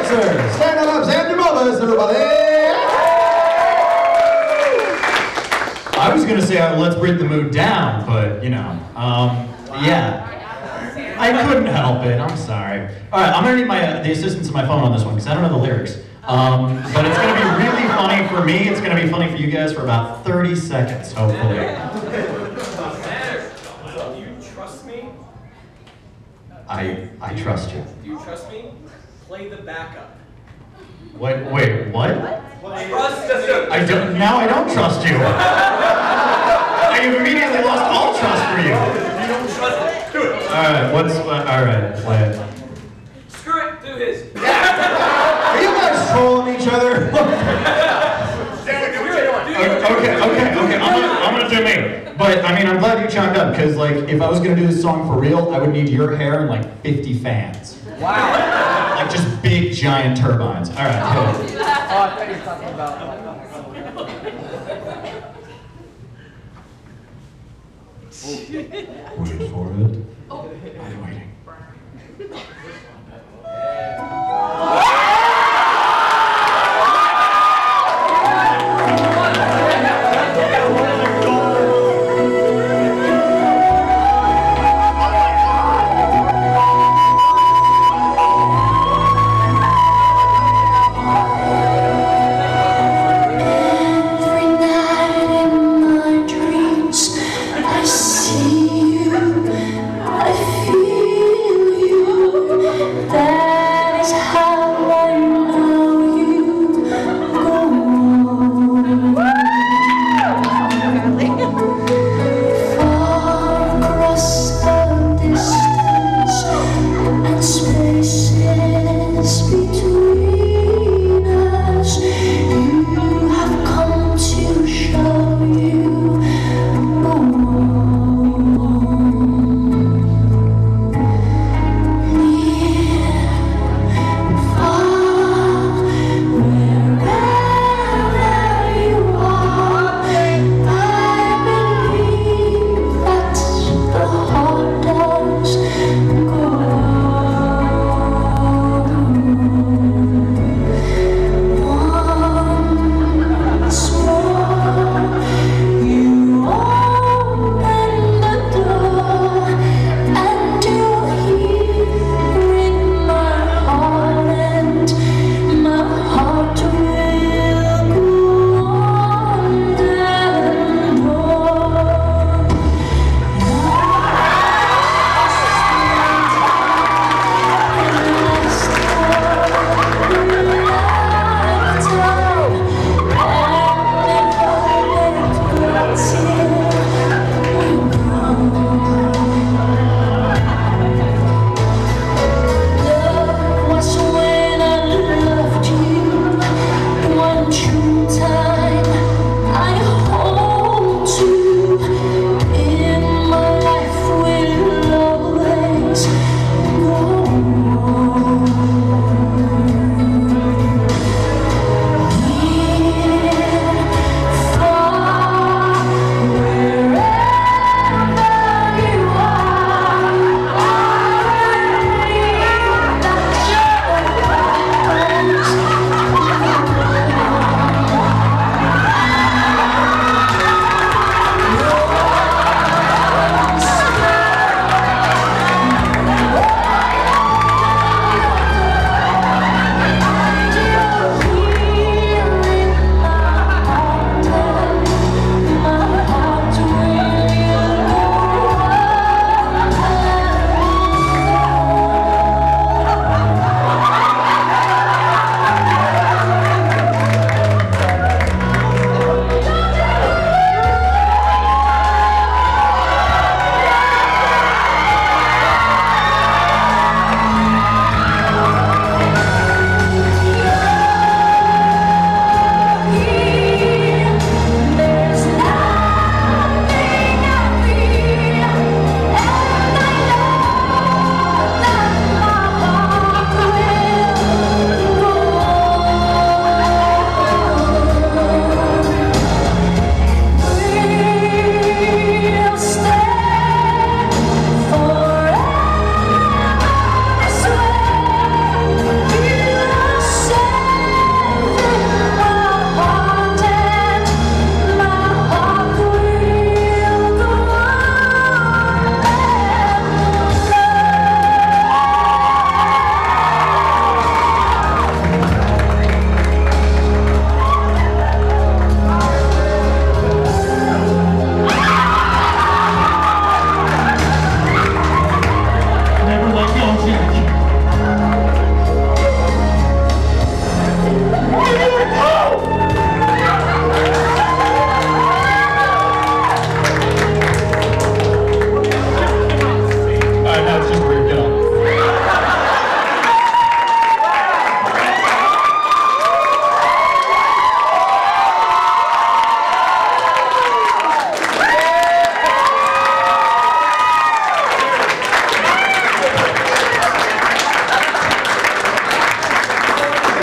dancers. Stand up, Xander Mobus, everybody. I was gonna say let's bring the mood down, but you know, yeah. I couldn't help it. I'm sorry. All right, I'm gonna need the assistance of my phone on this one because I don't know the lyrics. But it's gonna be really funny for me. It's gonna be funny for you guys for about 30 seconds, hopefully. Do you trust me? I trust you. Do you trust me? Play the backup. Wait, what? Trust me. I don't trust you. I have immediately lost all trust for you. You don't trust me. Do it. All right, play it. Screw it. Do his. Are you guys trolling each other? Okay. I'm gonna do me. But I mean, I'm glad you chimed up because, like, if I was gonna do this song for real, I would need your hair and like 50 fans. Wow. Like just big giant turbines. All right. I thought you were talking about. Wait for it. I'm waiting. That is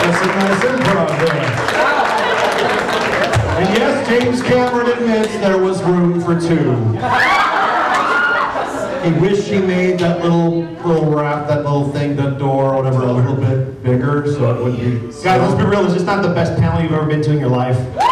That's some nice improv there. And yes, James Cameron admits there was room for two. He wished he made that little wrap, that little thing, that door, whatever, a little bit bigger, so it would be. Guys, let's be real. Is this not the best panel you've ever been to in your life?